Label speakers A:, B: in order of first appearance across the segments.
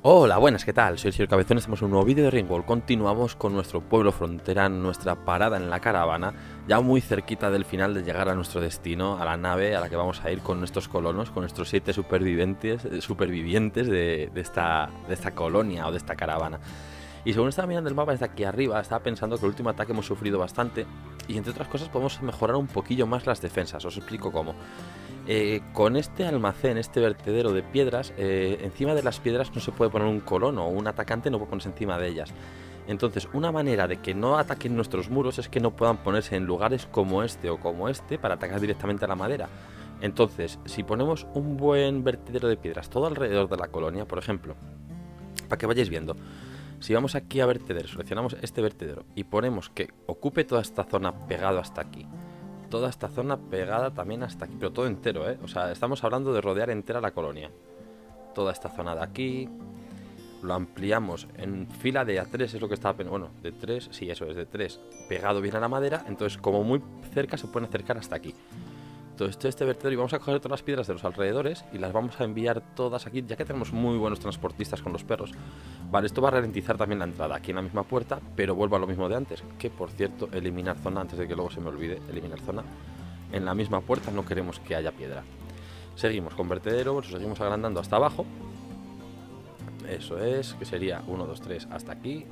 A: Hola, buenas, ¿qué tal? Soy el señor Cabezón, estamos en un nuevo vídeo de Ringworld. Continuamos con nuestro pueblo frontera, nuestra parada en la caravana, ya muy cerquita del final de llegar a nuestro destino, a la nave a la que vamos a ir con nuestros colonos, con nuestros 7 supervivientes de esta colonia o de esta caravana. Y según estaba mirando el mapa desde aquí arriba, estaba pensando que el último ataque hemos sufrido bastante y entre otras cosas podemos mejorar un poquillo más las defensas. Os explico cómo. Con este almacén, este vertedero de piedras, encima de las piedras no se puede poner un colono o un atacante no puede ponerse encima de ellas. Entonces, una manera de que no ataquen nuestros muros es que no puedan ponerse en lugares como este o como este para atacar directamente a la madera. Entonces, si ponemos un buen vertedero de piedras todo alrededor de la colonia, por ejemplo, para que vayáis viendo, si vamos aquí a vertedero, seleccionamos este vertedero y ponemos que ocupe toda esta zona pegado hasta aquí, toda esta zona pegada también hasta aquí, pero todo entero, ¿eh? O sea, estamos hablando de rodear entera la colonia. Toda esta zona de aquí. Lo ampliamos en fila de A3, es lo que estaba... Bueno, de 3, sí, eso es, de 3. Pegado bien a la madera, entonces como muy cerca se pueden acercar hasta aquí. Entonces este vertedero y vamos a coger todas las piedras de los alrededores y las vamos a enviar todas aquí, ya que tenemos muy buenos transportistas con los perros. Vale, esto va a ralentizar también la entrada aquí en la misma puerta, pero vuelvo a lo mismo de antes, que por cierto, eliminar zona, antes de que luego se me olvide, eliminar zona. En la misma puerta no queremos que haya piedra. Seguimos con vertedero, lo seguimos agrandando hasta abajo. Eso es, que sería 1, 2, 3 hasta aquí.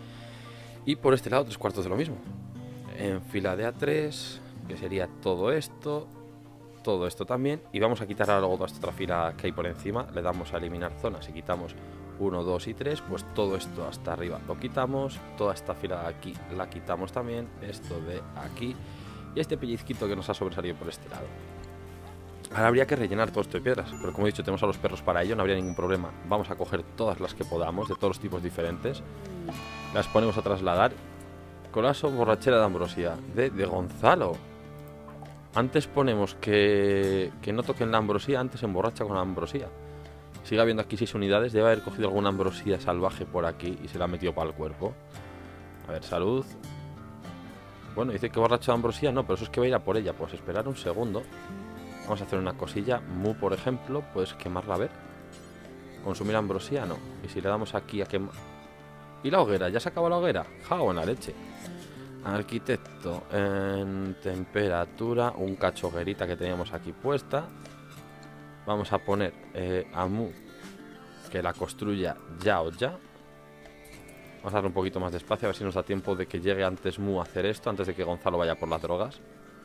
A: Y por este lado 3/4 de lo mismo. En fila de A3, que sería todo esto también, y vamos a quitar ahora toda esta otra fila que hay por encima, le damos a eliminar zonas y quitamos 1, 2 y 3, pues todo esto hasta arriba lo quitamos, toda esta fila de aquí la quitamos también, esto de aquí y este pellizquito que nos ha sobresalido por este lado. Ahora habría que rellenar todo esto de piedras, pero como he dicho tenemos a los perros para ello, no habría ningún problema. Vamos a coger todas las que podamos, de todos los tipos diferentes, las ponemos a trasladar. Colazo, borrachera de ambrosía, de Gonzalo. Antes ponemos que no toquen la ambrosía, antes emborracha con la ambrosía. Sigue habiendo aquí 6 unidades, debe haber cogido alguna ambrosía salvaje por aquí y se la ha metido para el cuerpo. A ver, salud. Bueno, dice que borracho de ambrosía, no, pero eso es que va a ir a por ella. Pues esperar un segundo. Vamos a hacer una cosilla. Mu, por ejemplo, puedes quemarla, a ver. Consumir ambrosía, no. Y si le damos aquí a quemar... ¿Y la hoguera? ¿Ya se acabó la hoguera? ¡Jago en la leche! Arquitecto, en temperatura, un cacho hoguerita que teníamos aquí puesta. Vamos a poner a Mu que la construya ya o ya. Vamos a darle un poquito más de espacio, a ver si nos da tiempo de que llegue antes Mu a hacer esto, antes de que Gonzalo vaya por las drogas.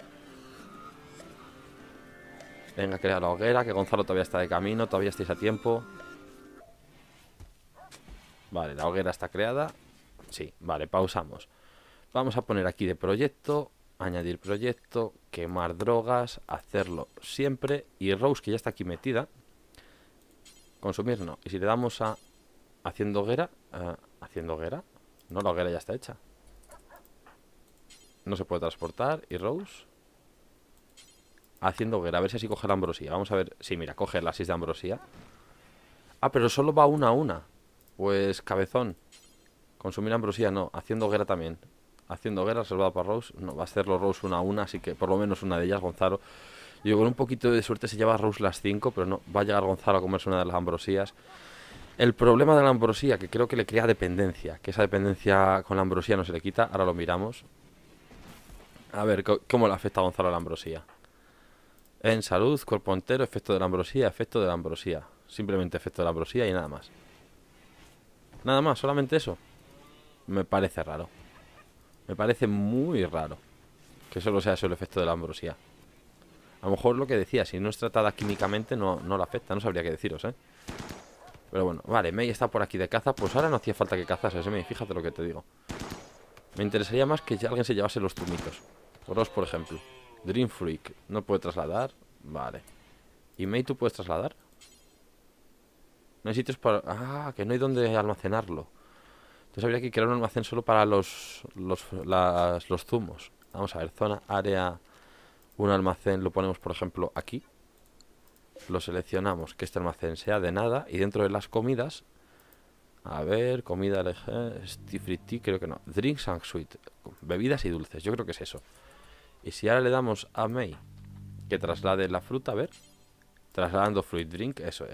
A: Venga, crea la hoguera, que Gonzalo todavía está de camino, todavía estáis a tiempo. Vale, la hoguera está creada. Sí, vale, pausamos. Vamos a poner aquí de proyecto, añadir proyecto, quemar drogas, hacerlo siempre. Y Rose, que ya está aquí metida, consumir no. Y si le damos a haciendo hoguera, haciendo hoguera, no, la hoguera ya está hecha. No se puede transportar. Y Rose, haciendo hoguera, a ver si así coge la ambrosía. Vamos a ver, sí, mira, coge las 6 de ambrosía. Ah, pero solo va una a una. Pues cabezón, consumir ambrosía no, haciendo hoguera también. Haciendo hoguera reservada para Rose. No, va a hacerlo Rose una a una, así que por lo menos una de ellas, Gonzalo. Yo con un poquito de suerte se lleva a Rose las 5, pero no, va a llegar Gonzalo a comerse una de las ambrosías. El problema de la ambrosía, que creo que le crea dependencia, que esa dependencia con la ambrosía no se le quita, ahora lo miramos. A ver, ¿cómo le afecta a Gonzalo la ambrosía? En salud, cuerpo entero, efecto de la ambrosía, efecto de la ambrosía. Simplemente efecto de la ambrosía y nada más. Nada más, solamente eso. Me parece raro. Me parece muy raro que solo sea eso el efecto de la ambrosía. A lo mejor lo que decía, si no es tratada químicamente no le afecta, no sabría qué deciros, ¿eh? Pero bueno, vale, Mei está por aquí de caza. Pues ahora no hacía falta que cazase, Mei, fíjate lo que te digo. Me interesaría más que alguien se llevase los zumitos. Ross, por ejemplo. Dream Freak, no puede trasladar. Vale. ¿Y Mei tú puedes trasladar? No hay sitios para... Ah, que no hay donde almacenarlo. Entonces habría que crear un almacén solo para los zumos. Vamos a ver, zona, área, un almacén, lo ponemos por ejemplo aquí. Lo seleccionamos, que este almacén sea de nada. Y dentro de las comidas, a ver, comida Steve Tea, creo que no. Drinks and Sweet, bebidas y dulces, yo creo que es eso. Y si ahora le damos a Mei que traslade la fruta, a ver. Trasladando fruit drink, eso es.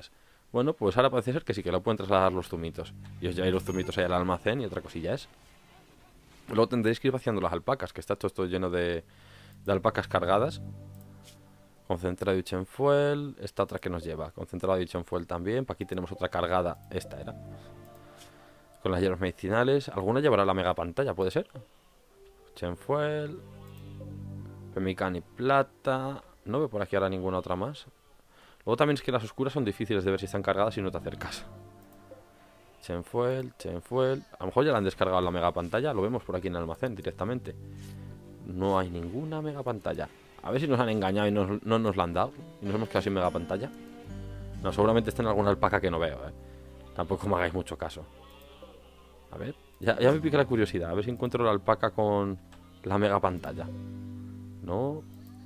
A: Bueno, pues ahora parece ser que sí, que lo pueden trasladar los zumitos. Y os lleváis los zumitos ahí al almacén y otra cosilla es. Luego tendréis que ir vaciando las alpacas, que está todo esto lleno de alpacas cargadas. Concentrado y Fuel. Esta otra que nos lleva. Concentrado y Fuel también. Para aquí tenemos otra cargada. Esta era. Con las hierbas medicinales. ¿Alguna llevará la mega pantalla? ¿Puede ser? Fuel. Pemican y plata. No veo por aquí ahora ninguna otra más. Luego también es que las oscuras son difíciles de ver si están cargadas y no te acercas. Fuel. A lo mejor ya la han descargado la mega pantalla. Lo vemos por aquí en el almacén directamente. No hay ninguna mega pantalla. A ver si nos han engañado y no nos la han dado. Y nos hemos quedado sin mega pantalla. No, seguramente está en alguna alpaca que no veo, Tampoco me hagáis mucho caso. A ver, ya me pica la curiosidad. A ver si encuentro la alpaca con la mega pantalla. No.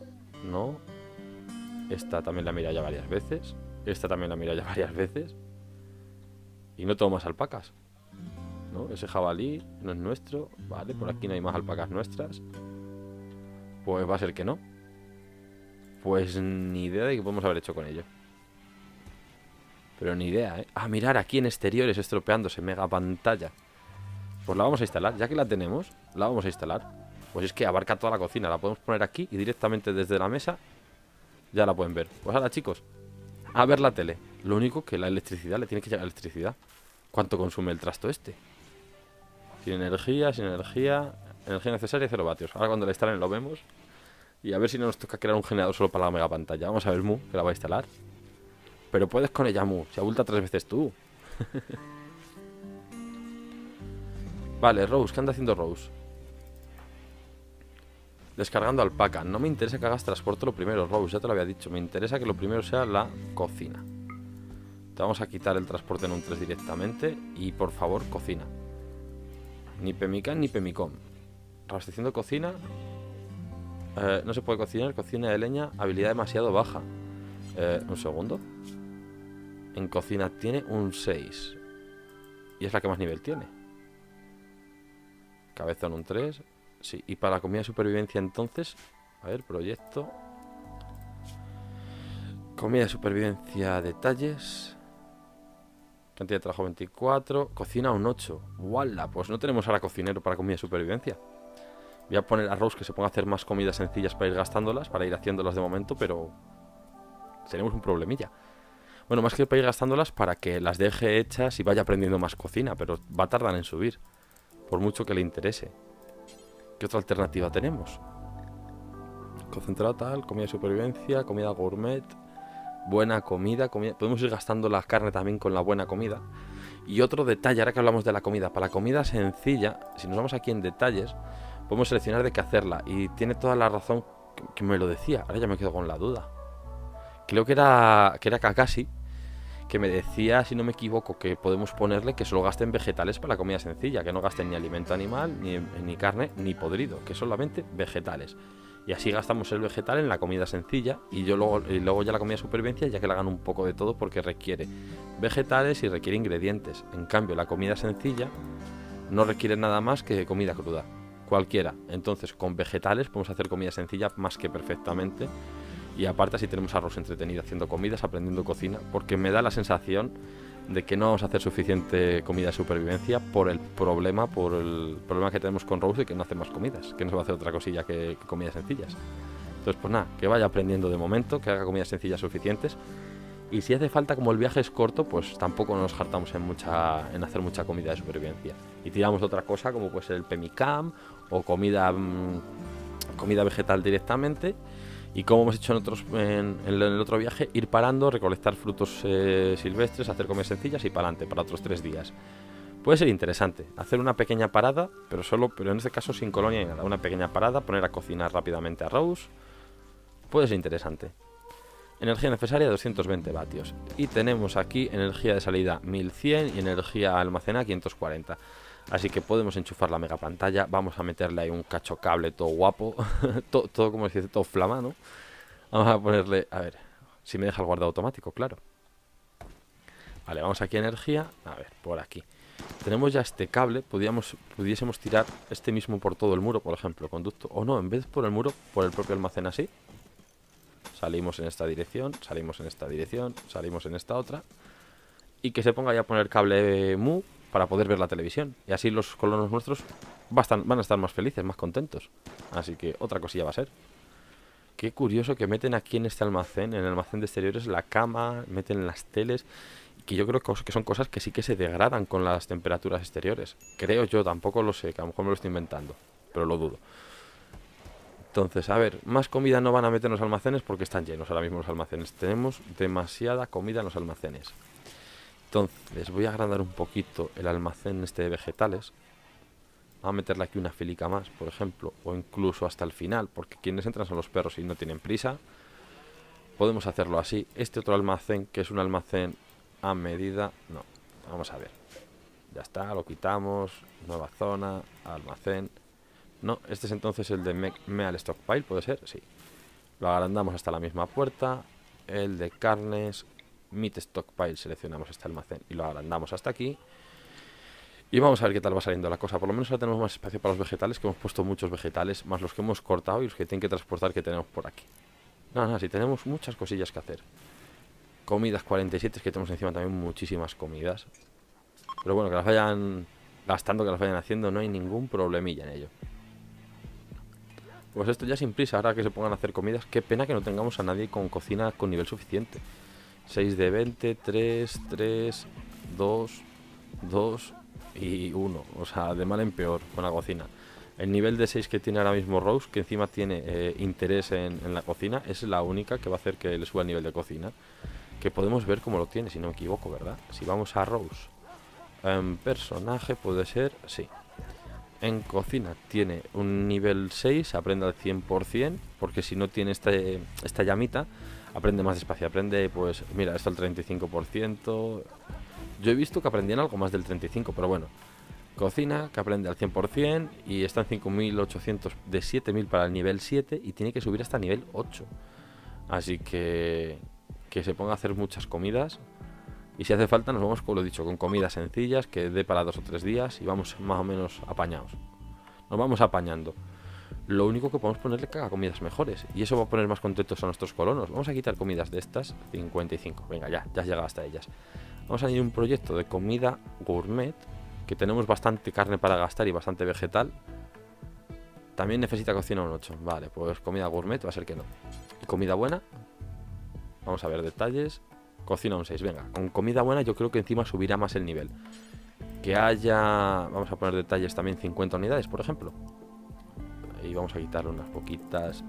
A: Esta también la mira ya varias veces. Esta también la mira ya varias veces. Y no tengo más alpacas. ¿No? Ese jabalí no es nuestro. Vale, por aquí no hay más alpacas nuestras. Pues va a ser que no. Pues ni idea de qué podemos haber hecho con ello. Pero ni idea, Ah, mirar, aquí en exteriores estropeándose, mega pantalla. Pues la vamos a instalar, ya que la tenemos, la vamos a instalar. Pues es que abarca toda la cocina, la podemos poner aquí y directamente desde la mesa ya la pueden ver. Pues ahora, chicos, a ver la tele. Lo único que la electricidad, le tiene que llegar electricidad. ¿Cuánto consume el trasto este? Sin energía. Energía necesaria, 0 vatios. Ahora cuando la instalen lo vemos. Y a ver si no nos toca crear un generador solo para la mega pantalla. Vamos a ver Mu, que la va a instalar. Pero puedes con ella, Mu. Se abulta 3 veces tú. Vale, Rose. ¿Qué anda haciendo Rose? Descargando alpaca. No me interesa que hagas transporte lo primero, Rose. Ya te lo había dicho. Me interesa que lo primero sea la cocina. Te vamos a quitar el transporte en un 3 directamente. Y por favor, cocina. Ni Pemican ni Pemicom. Abasteciendo cocina. No se puede cocinar. Cocina de leña. Habilidad demasiado baja. Un segundo. En cocina tiene un 6. Y es la que más nivel tiene. Cabezón un 3. Sí, y para la comida de supervivencia entonces. A ver, proyecto. Comida de supervivencia, detalles. Cantidad de trabajo 24. Cocina un 8. ¡Wala! Pues no tenemos ahora cocinero para comida de supervivencia. Voy a poner a Rose que se ponga a hacer más comidas sencillas para ir gastándolas, para ir haciéndolas de momento, pero tenemos un problemilla. Bueno, más que para ir gastándolas, para que las deje hechas y vaya aprendiendo más cocina, pero va a tardar en subir, por mucho que le interese. ¿Qué otra alternativa tenemos? Concentrado tal, comida de supervivencia, comida gourmet, buena comida. Podemos ir gastando la carne también con la buena comida. Y otro detalle, ahora que hablamos de la comida, para la comida sencilla, si nos vamos aquí en detalles, podemos seleccionar de qué hacerla. Y tiene toda la razón que me lo decía. Ahora ya me quedo con la duda. Creo que era Kakashi, que me decía, si no me equivoco, que podemos ponerle que solo gasten vegetales para la comida sencilla, que no gasten ni alimento animal, ni carne, ni podrido, que solamente vegetales. Y así gastamos el vegetal en la comida sencilla y luego ya la comida de supervivencia, ya que la hagan un poco de todo porque requiere vegetales y requiere ingredientes. En cambio, la comida sencilla no requiere nada más que comida cruda, cualquiera. Entonces, con vegetales podemos hacer comida sencilla más que perfectamente. Y aparte así tenemos a Rose entretenida haciendo comidas, aprendiendo cocina, porque me da la sensación de que no vamos a hacer suficiente comida de supervivencia por el problema que tenemos con Rose de que no hace más comidas, que no se va a hacer otra cosilla que comidas sencillas. Entonces pues nada, que vaya aprendiendo de momento, que haga comidas sencillas suficientes. Y si hace falta, como el viaje es corto, pues tampoco nos hartamos en hacer mucha comida de supervivencia. Y tiramos de otra cosa, como puede ser el pemicam o comida vegetal directamente. Y como hemos hecho en el otro viaje, ir parando, recolectar frutos silvestres, hacer comidas sencillas y para adelante, para otros 3 días. Puede ser interesante, hacer una pequeña parada, pero en este caso sin colonia ni nada. Una pequeña parada, poner a cocinar rápidamente a Rose. Puede ser interesante. Energía necesaria 220 vatios. Y tenemos aquí energía de salida 1100 y energía almacenada 540. Así que podemos enchufar la mega pantalla. Vamos a meterle ahí un cacho cable todo guapo. todo como se dice, todo flama, ¿no? Vamos a ponerle, a ver, si me deja el guardado automático, claro. Vale, vamos aquí a energía. A ver, por aquí. Tenemos ya este cable. Pudiésemos tirar este mismo por todo el muro, por ejemplo, conducto. O no, en vez por el muro, por el propio almacén así. Salimos en esta dirección, salimos en esta dirección, salimos en esta otra. y que se ponga ya a poner cable Mu para poder ver la televisión. Y así los colonos nuestros van a estar más felices, más contentos. Así que otra cosilla va a ser. Qué curioso que meten aquí en este almacén, en el almacén de exteriores, la cama, meten las teles, que yo creo que son cosas que sí que se degradan con las temperaturas exteriores. Creo yo, tampoco lo sé, que a lo mejor me lo estoy inventando, pero lo dudo. Entonces, a ver, más comida no van a meter en los almacenes porque están llenos ahora mismo los almacenes. Tenemos demasiada comida en los almacenes. Entonces, voy a agrandar un poquito el almacén este de vegetales. Vamos a meterle aquí una filica más, por ejemplo, o incluso hasta el final, porque quienes entran son los perros y no tienen prisa. Podemos hacerlo así. Este otro almacén, que es un almacén a medida... No, vamos a ver. Ya está, lo quitamos. Nueva zona, almacén. No, este es entonces el de Meal Stockpile, ¿puede ser? Sí. Lo agrandamos hasta la misma puerta. El de carnes, Meat Stockpile, seleccionamos este almacén y lo agrandamos hasta aquí. Y vamos a ver qué tal va saliendo la cosa. Por lo menos ahora tenemos más espacio para los vegetales, que hemos puesto muchos vegetales, más los que hemos cortado y los que tienen que transportar que tenemos por aquí. Nada, sí, tenemos muchas cosillas que hacer. Comidas 47, es que tenemos encima también muchísimas comidas. Pero bueno, que las vayan gastando, que las vayan haciendo, no hay ningún problemilla en ello. Pues esto ya sin prisa, ahora que se pongan a hacer comidas. Qué pena que no tengamos a nadie con cocina con nivel suficiente. 6 de 20, 3, 3, 2, 2... y 1, o sea, de mal en peor con la cocina. El nivel de 6 que tiene ahora mismo Rose, que encima tiene interés en la cocina, es la única que va a hacer que le suba el nivel de cocina. Que podemos ver cómo lo tiene, si no me equivoco, ¿verdad? Si vamos a Rose, en personaje puede ser, sí. En cocina tiene un nivel 6, aprende al 100%, porque si no tiene esta llamita, aprende más despacio. Aprende, pues, mira, esto al 35%... Yo he visto que aprendían algo más del 35%, pero bueno. Cocina, que aprende al 100% y está en 5.800 de 7.000 para el nivel 7 y tiene que subir hasta nivel 8. Así que se ponga a hacer muchas comidas. Y si hace falta nos vamos, como lo he dicho, con comidas sencillas que dé para 2 o 3 días y vamos más o menos apañados. Nos vamos apañando. Lo único que podemos ponerle que haga comidas mejores y eso va a poner más contentos a nuestros colonos. Vamos a quitar comidas de estas, 55. Venga, ya has llegado hasta ellas. Vamos a añadir un proyecto de comida gourmet, que tenemos bastante carne para gastar y bastante vegetal. También necesita cocina un 8. Vale, pues comida gourmet va a ser que no. ¿Y comida buena? Vamos a ver detalles. Cocina un 6. Venga, con comida buena yo creo que encima subirá más el nivel. Que haya... Vamos a poner detalles también 50 unidades, por ejemplo. Y vamos a quitar unas poquitas.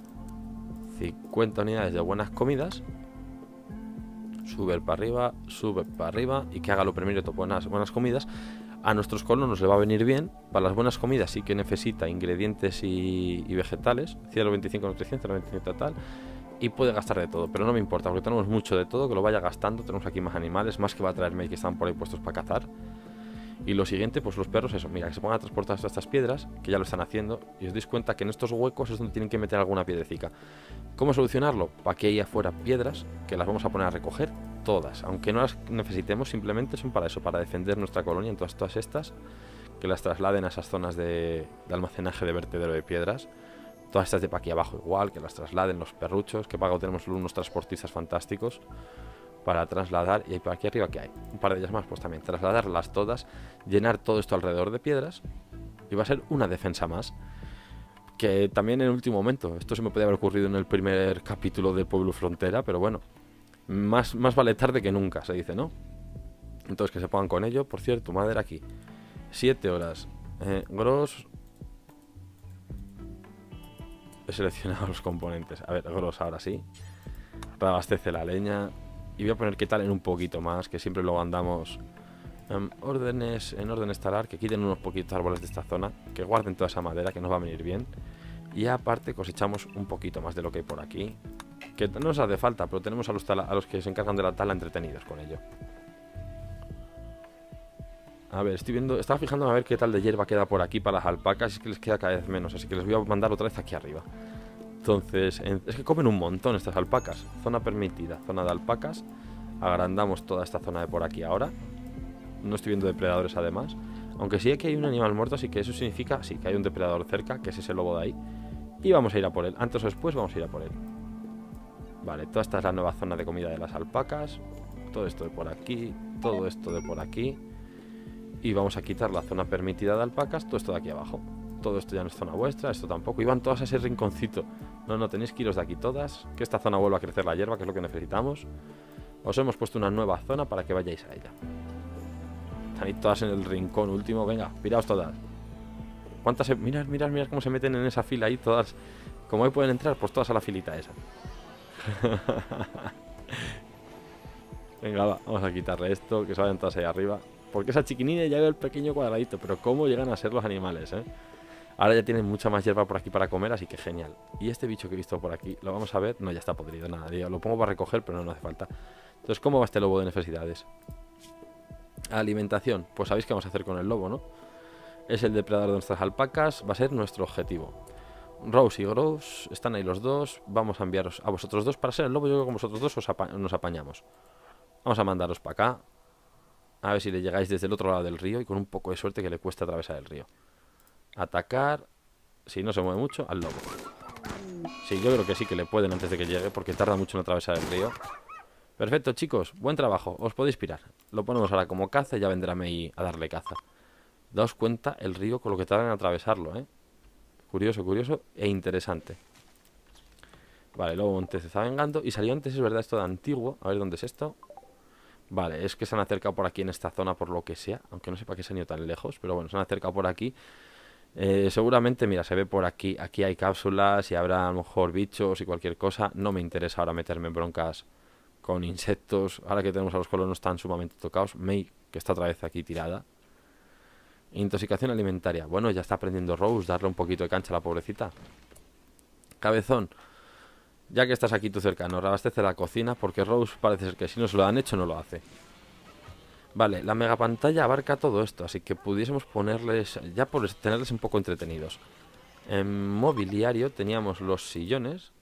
A: 50 unidades de buenas comidas. Sube para arriba y que haga lo primero, buenas comidas. A nuestros colonos le va a venir bien. Para las buenas comidas sí que necesita ingredientes y vegetales. Cielo 25 nutrición, 0,25 tal. Y puede gastar de todo, pero no me importa porque tenemos mucho de todo, que lo vaya gastando. Tenemos aquí más animales, más que va a traerme que están por ahí puestos para cazar. Y lo siguiente, pues los perros, eso, mira, que se pongan a transportar todas estas piedras, que ya lo están haciendo, y os dais cuenta que en estos huecos es donde tienen que meter alguna piedrecica. ¿Cómo solucionarlo? Para que haya afuera piedras, que las vamos a poner a recoger todas, aunque no las necesitemos, simplemente son para eso, para defender nuestra colonia en todas estas, que las trasladen a esas zonas de almacenaje de vertedero de piedras. Todas estas de para aquí abajo igual, que las trasladen los perruchos, que para tenemos unos transportistas fantásticos para trasladar. Y ahí para aquí arriba que hay un par de ellas más, pues también trasladarlas todas, llenar todo esto alrededor de piedras y va a ser una defensa más. Que también en el último momento, esto se me podía haber ocurrido en el primer capítulo de Pueblo Frontera, pero bueno, más vale tarde que nunca, se dice, ¿no? Entonces que se pongan con ello. Por cierto, madera aquí 7 horas. Gros, he seleccionado los componentes. A ver, Gros ahora sí. Reabastece la leña. Y voy a poner que tal en un poquito más, que siempre luego andamos en orden estalar, que quiten unos poquitos árboles de esta zona, que guarden toda esa madera, que nos va a venir bien. Y aparte cosechamos un poquito más de lo que hay por aquí, que no nos hace falta, pero tenemos a los que se encargan de la tala entretenidos con ello. A ver, estaba fijándome a ver qué tal de hierba queda por aquí para las alpacas, y es que les queda cada vez menos, así que les voy a mandar otra vez aquí arriba. Entonces, es que comen un montón estas alpacas. Zona permitida, zona de alpacas. Agrandamos toda esta zona de por aquí ahora. No estoy viendo depredadores además. Aunque sí que hay un animal muerto, así que eso significa sí que hay un depredador cerca, que es ese lobo de ahí. Y vamos a ir a por él. Antes o después vamos a ir a por él. Vale, toda esta es la nueva zona de comida de las alpacas. todo esto de por aquí, todo esto de por aquí. Y vamos a quitar la zona permitida de alpacas, todo esto de aquí abajo. Todo esto ya no es zona vuestra, esto tampoco. Iban todas a ese rinconcito. No, tenéis que iros de aquí todas. Que esta zona vuelva a crecer la hierba, que es lo que necesitamos. Os hemos puesto una nueva zona para que vayáis a ella. Están ahí todas en el rincón último. Venga, piraos todas. ¿Cuántas? Mirad cómo se meten en esa fila ahí todas. Como ahí pueden entrar, pues todas a la filita esa. Venga, vamos a quitarle esto, que se vayan todas ahí arriba. Porque esa chiquinina ya ve el pequeño cuadradito. Pero cómo llegan a ser los animales, ¿eh? Ahora ya tienen mucha más hierba por aquí para comer, así que genial. Y este bicho que he visto por aquí, lo vamos a ver. No, ya está podrido, nada, lo pongo para recoger, pero no hace falta. Entonces, ¿cómo va este lobo de necesidades? Alimentación, pues sabéis qué vamos a hacer con el lobo, ¿no? Es el depredador de nuestras alpacas, va a ser nuestro objetivo. Rose y Grouse, están ahí los dos. Vamos a enviaros a vosotros dos para ser el lobo. Yo creo que con vosotros dos nos apañamos. Vamos a mandaros para acá. A ver si le llegáis desde el otro lado del río y con un poco de suerte que le cueste atravesar el río. Atacar. Si no se mueve mucho, al lobo. Sí, yo creo que sí que le pueden antes de que llegue, porque tarda mucho en atravesar el río. Perfecto, chicos, buen trabajo, os podéis pirar. Lo ponemos ahora como caza y ya vendrá Mei a darle caza. Daos cuenta el río con lo que tardan en atravesarlo, ¿eh? Curioso, curioso e interesante. Vale, luego antes se está vengando. Y salió antes, es verdad, esto de antiguo. A ver, ¿dónde es esto? Vale, es que se han acercado por aquí en esta zona por lo que sea. Aunque no sé para qué se han ido tan lejos, pero bueno, se han acercado por aquí. Seguramente, mira, se ve por aquí. Aquí hay cápsulas y habrá a lo mejor bichos y cualquier cosa. No me interesa ahora meterme en broncas con insectos. Ahora que tenemos a los colonos tan sumamente tocados. Mei, que está otra vez aquí tirada. Intoxicación alimentaria. Bueno, ya está aprendiendo Rose. Darle un poquito de cancha a la pobrecita. Cabezón, ya que estás aquí tú cercano, reabastece la cocina, porque Rose parece ser que si no se lo han hecho no lo hace. Vale, la megapantalla abarca todo esto, así que pudiésemos ponerles, ya por tenerles un poco entretenidos. En mobiliario teníamos los sillones.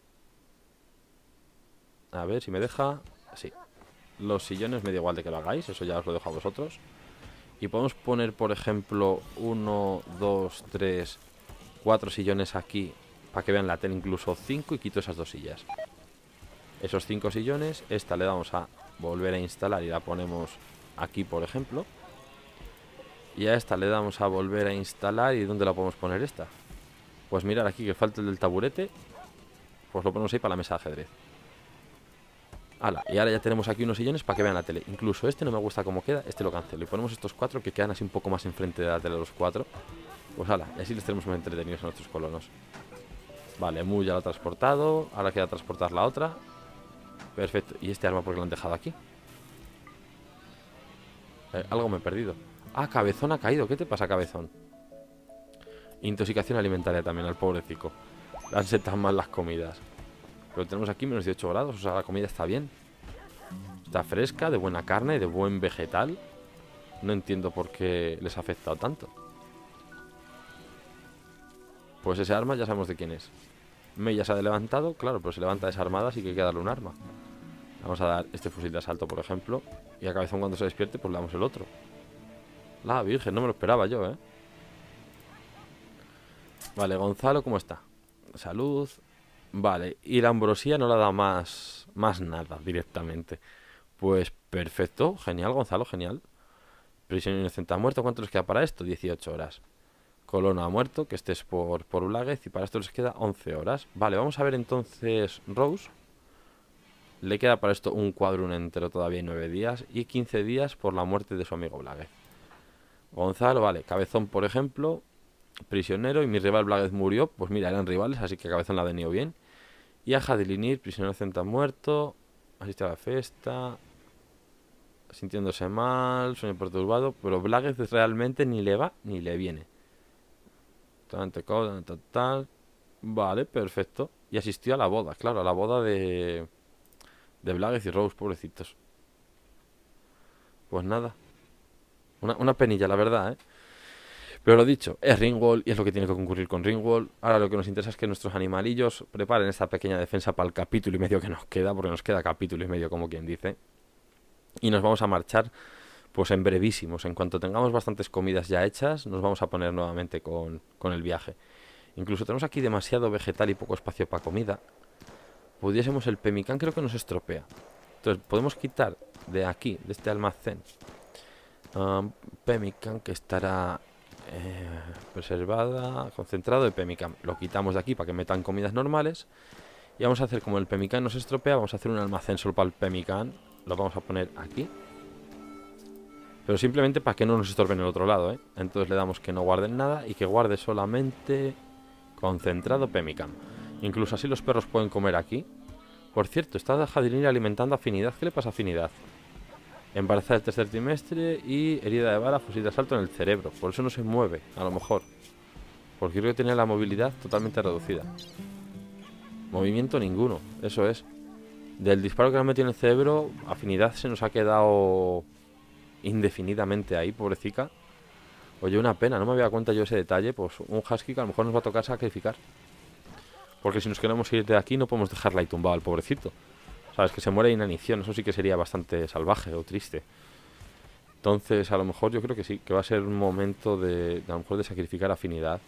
A: A ver si me deja. Sí, los sillones me da igual de que lo hagáis, eso ya os lo dejo a vosotros. Y podemos poner, por ejemplo, 1, 2, 3, 4 sillones aquí, para que vean la tele, incluso 5, y quito esas 2 sillas. Esos 5 sillones, esta le damos a volver a instalar y la ponemos aquí, por ejemplo. Y a esta le damos a volver a instalar. ¿Y dónde la podemos poner esta? Pues mirar aquí que falta el del taburete. Pues lo ponemos ahí para la mesa de ajedrez. ¡Hala! Y ahora ya tenemos aquí unos sillones para que vean la tele. Incluso este no me gusta cómo queda, este lo cancelo. Y ponemos estos 4 que quedan así un poco más enfrente de la tele, los 4. Pues hala, y así les tenemos muy entretenidos a nuestros colonos. Vale, Mu ya lo ha transportado. Ahora queda transportar la otra. Perfecto. ¿Y este arma por qué lo han dejado aquí? Algo me he perdido. Ah, Cabezón ha caído. ¿Qué te pasa, Cabezón? Intoxicación alimentaria también al pobrecito. Le han sentado mal las comidas. Pero tenemos aquí menos 18 grados. O sea, la comida está bien. Está fresca, de buena carne, de buen vegetal. No entiendo por qué les ha afectado tanto. Pues ese arma ya sabemos de quién es. Mei ya se ha levantado, claro, pero se levanta desarmada, así que hay que darle un arma. Vamos a dar este fusil de asalto, por ejemplo. Y a Cabezón cuando se despierte, pues le damos el otro. La virgen, no me lo esperaba yo, ¿eh? Vale, Gonzalo, ¿cómo está? Salud. Vale, y la ambrosía no la da más nada directamente. Pues perfecto, genial, Gonzalo, genial. Prisionero inocente ha muerto, ¿cuánto les queda para esto? 18 horas. Colono ha muerto, que este es por Blaguez, y para esto les queda 11 horas. Vale, vamos a ver entonces Rose. Le queda para esto un cuadrún entero todavía y 9 días. Y 15 días por la muerte de su amigo Blaguez. Gonzalo, vale, Cabezón, por ejemplo, prisionero, y mi rival Blaguez murió. Pues mira, eran rivales, así que Cabezón la ha venido bien. Y a Jadilinir, prisionero inocente ha muerto. Asiste a la fiesta. Sintiéndose mal, sueño perturbado. Pero Blaguez realmente ni le va ni le viene. Total. Vale, perfecto. Y asistió a la boda, claro, a la boda de Blaguez y Rose, pobrecitos. Pues nada. Una penilla, la verdad, ¿eh? Pero lo dicho, es Ringwall y es lo que tiene que concurrir con Ringwall. Ahora lo que nos interesa es que nuestros animalillos preparen esta pequeña defensa para el capítulo y medio que nos queda, porque nos queda capítulo y medio, como quien dice. Y nos vamos a marchar, pues en brevísimos. En cuanto tengamos bastantes comidas ya hechas, nos vamos a poner nuevamente con el viaje. Incluso tenemos aquí demasiado vegetal y poco espacio para comida. Pudiésemos, el pemicán creo que nos estropea. Entonces podemos quitar de aquí, de este almacén. Pemmican, que estará preservada, concentrado de Pemmican. Lo quitamos de aquí para que metan comidas normales. Y vamos a hacer, como el Pemmican nos estropea, vamos a hacer un almacén solo para el Pemmican. Lo vamos a poner aquí. Pero simplemente para que no nos estorben el otro lado, ¿eh? Entonces le damos que no guarden nada y que guarde solamente concentrado Pemmican. Incluso así los perros pueden comer aquí. Por cierto, está Jadirin alimentando Afinidad. ¿Qué le pasa a Afinidad? Embarazada del tercer trimestre y herida de bala, fusil de asalto en el cerebro. Por eso no se mueve, a lo mejor. Porque creo que tiene la movilidad totalmente reducida. Movimiento ninguno, eso es. Del disparo que le han metido en el cerebro, Afinidad se nos ha quedado indefinidamente ahí, pobrecita. Oye, una pena, no me había dado cuenta yo ese detalle. Pues un husky que a lo mejor nos va a tocar sacrificar. Porque si nos queremos ir de aquí no podemos dejarla ahí tumbado al pobrecito. Sabes, que se muere de inanición, eso sí que sería bastante salvaje o triste. Entonces, a lo mejor yo creo que sí, que va a ser un momento de a lo mejor de sacrificar Afinidad.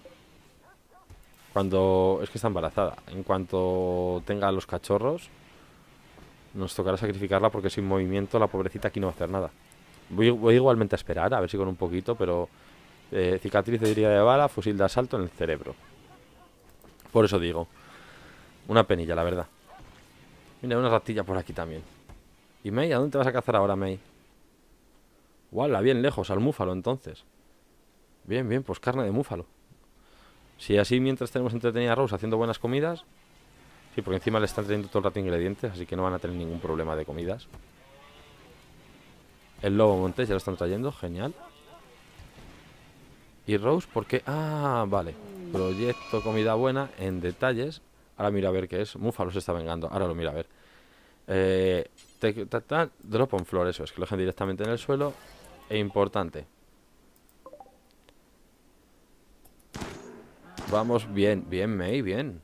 A: Cuando... es que está embarazada. En cuanto tenga los cachorros, nos tocará sacrificarla porque sin movimiento la pobrecita aquí no va a hacer nada. Voy igualmente a esperar, a ver si con un poquito, pero... cicatriz de herida de bala, fusil de asalto en el cerebro. Por eso digo, una penilla, la verdad. Mira, una ratilla por aquí también. ¿Y May? ¿A dónde te vas a cazar ahora, May? ¡Wala! Bien lejos, al múfalo, entonces. Bien, bien, pues carne de múfalo. Si así mientras tenemos entretenida a Rose haciendo buenas comidas. Sí, porque encima le están trayendo todo el rato ingredientes, así que no van a tener ningún problema de comidas. El lobo montés ya lo están trayendo, genial. ¿Y Rose por qué? Ah, vale. Proyecto comida buena en detalles. Ahora mira a ver qué es. Múfalo se está vengando. Ahora lo mira a ver. Drop on floor, eso es. Que lo dejen directamente en el suelo. E importante. Vamos bien. Bien, May, bien.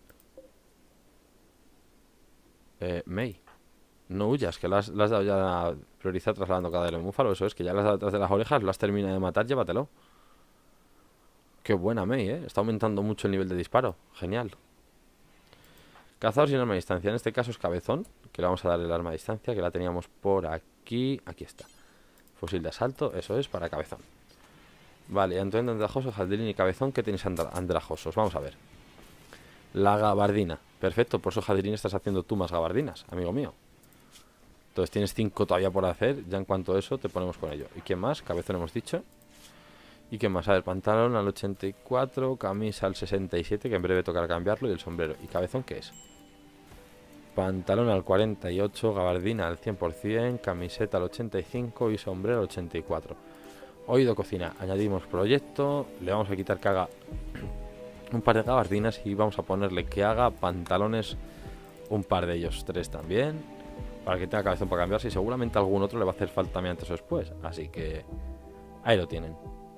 A: May. No huyas, que le has dado ya priorizar trasladando cada del múfalo. Eso es, que ya le has dado detrás de las orejas. Lo has terminado de matar, llévatelo. Qué buena May, Está aumentando mucho el nivel de disparo. Genial. Cazador sin arma a distancia. En este caso es Cabezón, que le vamos a dar el arma a distancia, que la teníamos por aquí. Aquí está. Fusil de asalto, eso es, para Cabezón. Vale, Antonio Andrajoso, Jaldilín y Cabezón. ¿Qué tenéis andrajosos? Vamos a ver. La gabardina. Perfecto, por eso Jaldilín estás haciendo tú más gabardinas, amigo mío. Entonces tienes 5 todavía por hacer. Ya en cuanto a eso te ponemos con ello. ¿Y quién más? Cabezón hemos dicho. ¿Y qué más? A ver, pantalón al 84, camisa al 67, que en breve tocará cambiarlo, y el sombrero. ¿Y Cabezón qué es? Pantalón al 48, gabardina al 100%, camiseta al 85 y sombrero al 84. Oído cocina, añadimos proyecto, le vamos a quitar que haga un par de gabardinas y vamos a ponerle que haga pantalones, un par de ellos, 3 también, para que tenga Cabezón para cambiarse, y seguramente algún otro le va a hacer falta también antes o después, así que ahí lo tienen.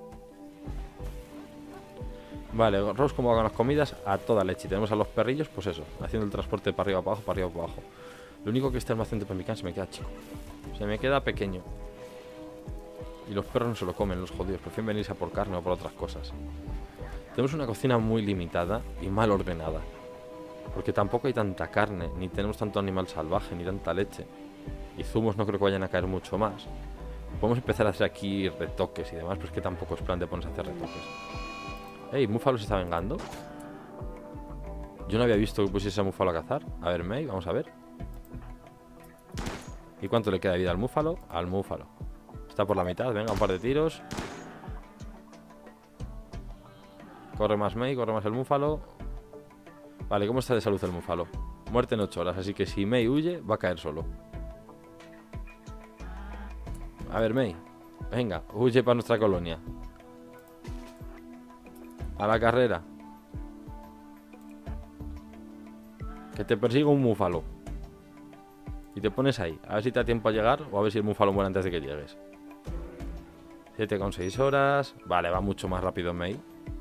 A: Vale, Rose, como va con las comidas, a toda leche. Y tenemos a los perrillos, pues eso, haciendo el transporte para arriba, para abajo, para arriba, para abajo. Lo único que este almacén de Pemmican se me queda chico. Se me queda pequeño. Y los perros no se lo comen, los jodidos. Prefieren venirse a por carne o por otras cosas. Tenemos una cocina muy limitada y mal ordenada. Porque tampoco hay tanta carne, ni tenemos tanto animal salvaje, ni tanta leche. Y zumos no creo que vayan a caer mucho más. Podemos empezar a hacer aquí retoques y demás, pero es que tampoco es plan de ponerse a hacer retoques. Ey, Múfalo se está vengando. Yo no había visto que pusiese a Múfalo a cazar. A ver, May, vamos a ver. ¿Y cuánto le queda de vida al Múfalo? Al Múfalo. Está por la mitad, venga, un par de tiros. Corre más May, corre más el Múfalo. Vale, ¿cómo está de salud el Múfalo? Muerte en 8 horas, así que si May huye, va a caer solo. A ver, May, venga, huye para nuestra colonia. A la carrera. Que te persiga un múfalo. Y te pones ahí. A ver si te da tiempo a llegar o a ver si el múfalo muere antes de que llegues. 7,6 horas. Vale, va mucho más rápido May.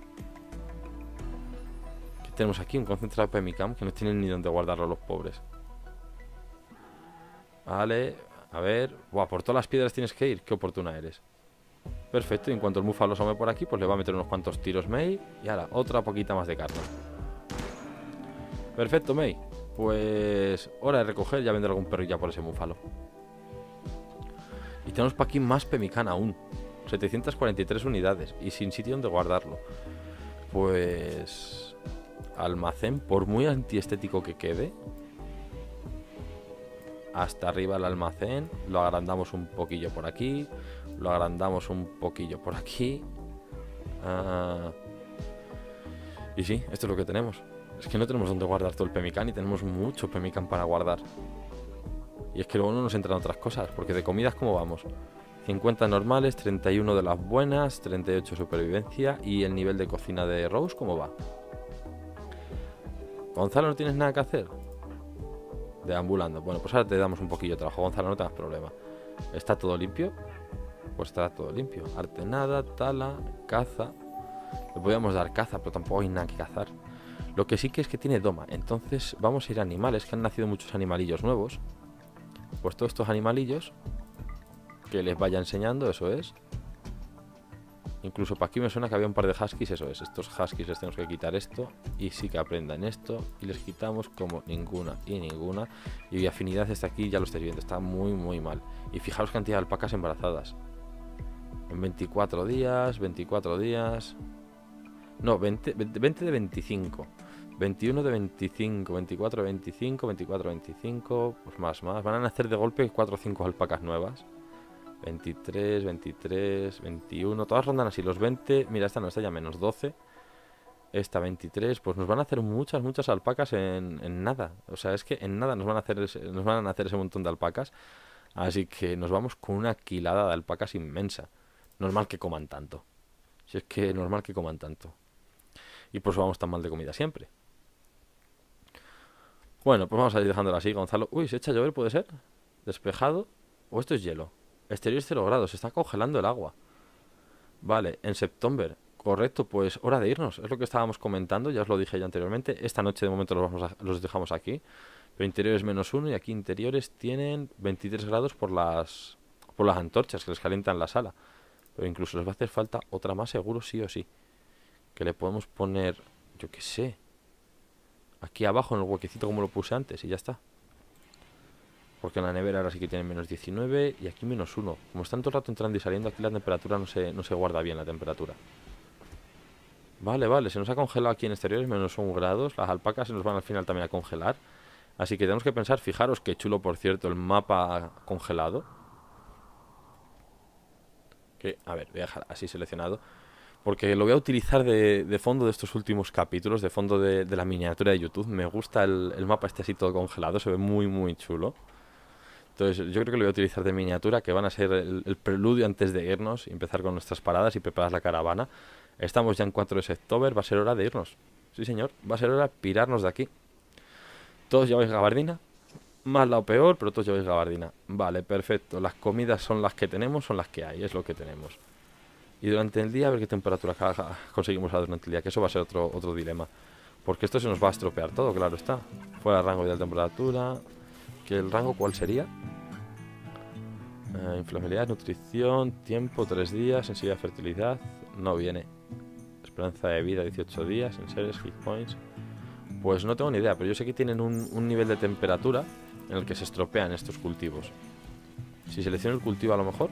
A: ¿Qué tenemos aquí? Un concentrado de Pemmican que no tienen ni dónde guardarlo los pobres. Vale, a ver. Buah, por todas las piedras tienes que ir. Qué oportuna eres. Perfecto, y en cuanto el múfalo asome por aquí, pues le va a meter unos cuantos tiros May. Y ahora, otra poquita más de carne. Perfecto, May. Pues hora de recoger, ya vendrá algún perro ya por ese múfalo. tenemos para aquí más pemicán aún. 743 unidades y sin sitio donde guardarlo. Pues... almacén, por muy antiestético que quede, hasta arriba el almacén, lo agrandamos un poquillo por aquí, lo agrandamos un poquillo por aquí. Y sí, esto es lo que tenemos. Es que no tenemos donde guardar todo el pemicán y tenemos mucho pemicán para guardar. Y es que luego no nos entran otras cosas, porque de comidas, ¿cómo vamos? 50 normales, 31 de las buenas, 38 supervivencia. Y el nivel de cocina de Rose, ¿cómo va? Gonzalo, ¿no tienes nada que hacer? Deambulando. Bueno, pues ahora te damos un poquillo de trabajo, Gonzalo, no tengas problema. ¿Está todo limpio? Pues está todo limpio. Arte nada, tala, caza. Le podríamos dar caza, pero tampoco hay nada que cazar. Lo que sí que es que tiene doma. Entonces vamos a ir a animales, que han nacido muchos animalillos nuevos. Pues todos estos animalillos que les vaya enseñando, eso es. Incluso para aquí me suena que había un par de huskies, eso es. Estos huskies les tenemos que quitar esto y sí que aprendan esto. Y les quitamos como ninguna y ninguna. Y afinidad está aquí, ya lo estáis viendo, está muy muy mal. Y fijaros cantidad de alpacas embarazadas. En 24 días, 24 días... No, 20 de 25. 21 de 25, 24 de 25, 24 de 25, pues más. Van a nacer de golpe 4 o 5 alpacas nuevas. 23, 23, 21, todas rondan así. Los 20, mira, esta no, está ya menos 12. Esta 23, pues nos van a hacer muchas alpacas en nada. O sea, es que en nada nos van a nacer ese montón de alpacas. Así que nos vamos con una quilada de alpacas inmensa. Normal que coman tanto. Si es que normal que coman tanto. Y pues vamos tan mal de comida siempre. Bueno, pues vamos a ir dejándola así, Gonzalo. Uy, se echa a llover, ¿puede ser? Despejado. ¿O esto es hielo? Exterior 0 grados, se está congelando el agua. Vale, en septiembre. Correcto, pues hora de irnos. Es lo que estábamos comentando, ya os lo dije ya anteriormente. Esta noche de momento los dejamos aquí. Pero interiores -1 y aquí interiores tienen 23 grados por las antorchas que les calientan la sala. Pero incluso les va a hacer falta otra más seguro sí o sí. Que le podemos poner, yo qué sé, aquí abajo en el huequecito como lo puse antes y ya está. Porque en la nevera ahora sí que tiene menos 19 y aquí -1. Como están todo el rato entrando y saliendo, aquí la temperatura no se guarda bien la temperatura. Vale, se nos ha congelado aquí en exteriores -1 grados. Las alpacas se nos van al final también a congelar. Así que tenemos que pensar, fijaros qué chulo por cierto el mapa congelado. Que, a ver, voy a dejar así seleccionado. Porque lo voy a utilizar de fondo de estos últimos capítulos, de fondo de la miniatura de YouTube. Me gusta el mapa este así todo congelado, se ve muy chulo. Entonces yo creo que lo voy a utilizar de miniatura, que van a ser el preludio antes de irnos y empezar con nuestras paradas y preparar la caravana. Estamos ya en 4 de septiembre, va a ser hora de irnos. Sí señor, va a ser hora de pirarnos de aquí. Todos lleváis gabardina, más la o peor, pero todos lleváis gabardina. Vale, perfecto, las comidas son las que tenemos, son las que hay, es lo que tenemos. Y durante el día a ver qué temperatura conseguimos durante el día, que eso va a ser otro dilema. Porque esto se nos va a estropear todo, claro está. Fuera de rango de temperatura. ¿Que el rango cuál sería? Inflamabilidad, nutrición, tiempo 3 días, sensibilidad, fertilidad. No viene. Esperanza de vida 18 días, en series, hit points. Pues no tengo ni idea, pero yo sé que tienen un nivel de temperatura en el que se estropean estos cultivos. Si selecciono el cultivo a lo mejor...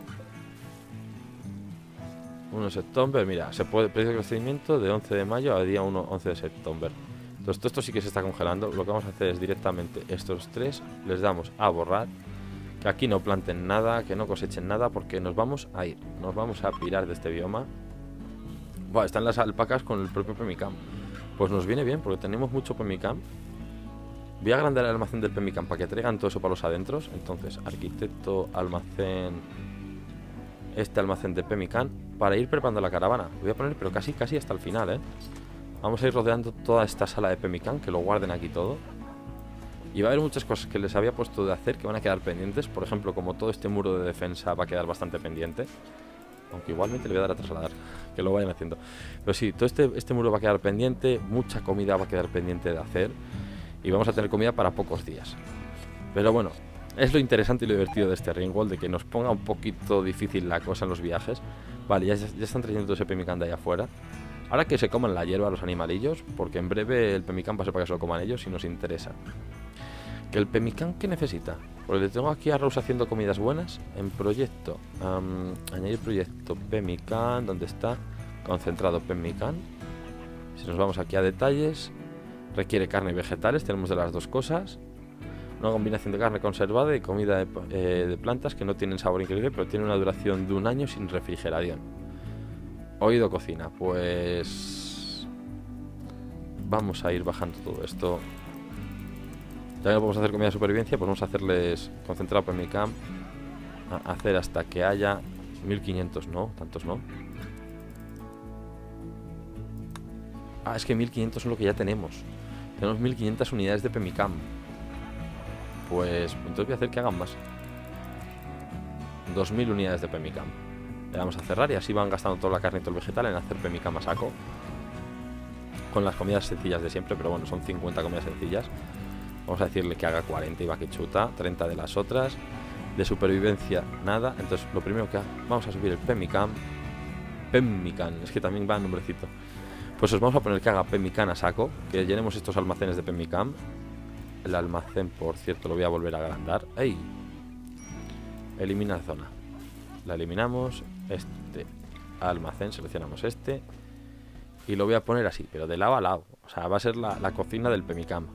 A: 1 de septiembre, mira, se puede precio de crecimiento de 11 de mayo a día 11 de septiembre. Entonces todo esto sí que se está congelando. Lo que vamos a hacer es directamente estos 3 les damos a borrar. Que aquí no planten nada, que no cosechen nada, porque nos vamos a ir. Nos vamos a pirar de este bioma. Buah, están las alpacas con el propio pemicam. Pues nos viene bien, porque tenemos mucho pemicam. Voy a agrandar el almacén del pemicam para que traigan todo eso para los adentros. Entonces, arquitecto, almacén... Este almacén de pemicam para ir preparando la caravana. Lo voy a poner pero casi hasta el final, ¿eh? Vamos a ir rodeando toda esta sala de pemicam, que lo guarden aquí todo. Y va a haber muchas cosas que les había puesto de hacer que van a quedar pendientes. Por ejemplo, como todo este muro de defensa va a quedar bastante pendiente. Aunque igualmente le voy a dar a trasladar, que lo vayan haciendo. Pero sí, todo este muro va a quedar pendiente. Mucha comida va a quedar pendiente de hacer. Y vamos a tener comida para pocos días. Pero bueno, es lo interesante y lo divertido de este Ringworld, de que nos ponga un poquito difícil la cosa en los viajes. Vale, ya están trayendo todo ese pemicam de allá afuera. Ahora que se coman la hierba los animalillos, porque en breve el pemicam va a ser para que se lo coman ellos si nos interesa. ¿Que el pemicam qué necesita? Porque le tengo aquí a Rose haciendo comidas buenas. En proyecto, añadir proyecto Pemmican. ¿Dónde está? Concentrado Pemmican. Si nos vamos aquí a detalles, requiere carne y vegetales. Tenemos de las dos cosas. Una combinación de carne conservada y comida de plantas que no tienen sabor increíble, pero tiene una duración de 1 año sin refrigeración. Oído cocina, pues vamos a ir bajando todo esto. Ya que no podemos hacer comida de supervivencia, pues vamos a hacerles concentrado Pemmican. A hacer hasta que haya 1500, no, tantos no. Ah, es que 1500 es lo que ya tenemos. Tenemos 1500 unidades de Pemmican. Pues entonces voy a hacer que hagan más. 2000 unidades de Pemmican. Le vamos a cerrar y así van gastando toda la carne y todo el vegetal en hacer Pemmican a saco. Con las comidas sencillas de siempre, pero bueno, son 50 comidas sencillas. Vamos a decirle que haga 40 y va que chuta, 30 de las otras. De supervivencia, nada. Entonces lo primero que vamos a subir el Pemmican. Pemmican, es que también va el nombrecito. Pues os vamos a poner que haga Pemmican a saco. Que llenemos estos almacenes de Pemmican. El almacén, por cierto, lo voy a volver a agrandar. ¡Ey! Elimina zona. La eliminamos. Este almacén, seleccionamos este. Y lo voy a poner así, pero de lado a lado. O sea, va a ser la cocina del Pemmican.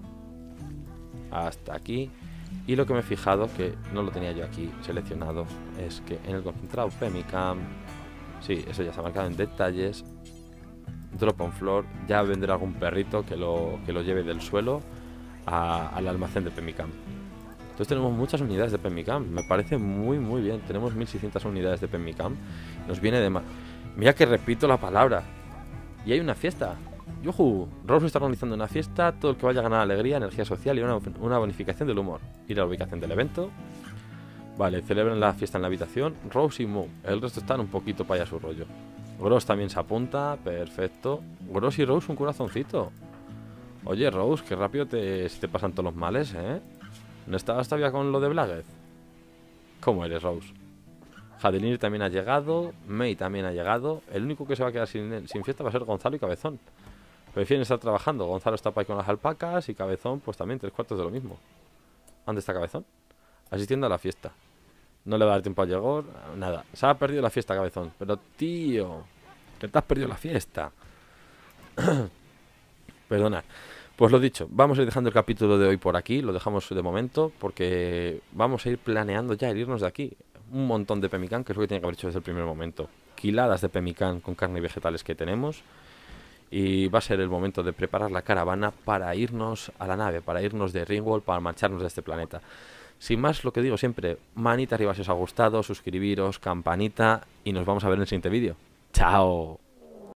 A: Hasta aquí. Y lo que me he fijado, que no lo tenía yo aquí seleccionado, es que en el concentrado Pemmican, sí, eso ya se ha marcado en detalles. Drop on floor, ya vendrá algún perrito que lo lleve del suelo al almacén de Pemmican. Entonces tenemos muchas unidades de Pemmican. Me parece muy muy bien. Tenemos 1600 unidades de Pemmican. Nos viene de más. Mira que repito la palabra. Y hay una fiesta. ¡Yujú! Rose está organizando una fiesta. Todo el que vaya a ganar alegría, energía social y una bonificación del humor. Ir a la ubicación del evento. Vale, celebran la fiesta en la habitación Rose y Moo. El resto están un poquito para allá su rollo. Gross también se apunta. Perfecto. Gross y Rose un corazoncito. Oye, Rose, qué rápido se te pasan todos los males, ¿eh? ¿No estabas todavía con lo de Blaguez? ¿Cómo eres, Rose? Jadelinir también ha llegado. May también ha llegado. El único que se va a quedar sin fiesta va a ser Gonzalo y Cabezón. Prefieren estar trabajando. Gonzalo está para ahí con las alpacas y Cabezón, pues también 3/4 de lo mismo. ¿Dónde está Cabezón? Asistiendo a la fiesta. No le va a dar tiempo a llegar. Nada. Se ha perdido la fiesta, Cabezón. Pero, tío, que te has perdido la fiesta. Perdonad. Pues lo dicho, vamos a ir dejando el capítulo de hoy por aquí, lo dejamos de momento, porque vamos a ir planeando ya el irnos de aquí. Un montón de Pemmican, que es lo que tiene que haber hecho desde el primer momento. Quiladas de Pemmican con carne y vegetales que tenemos. Y va a ser el momento de preparar la caravana para irnos a la nave, para irnos de Ringworld, para marcharnos de este planeta. Sin más, lo que digo siempre, manita arriba si os ha gustado, suscribiros, campanita, y nos vamos a ver en el siguiente vídeo. ¡Chao!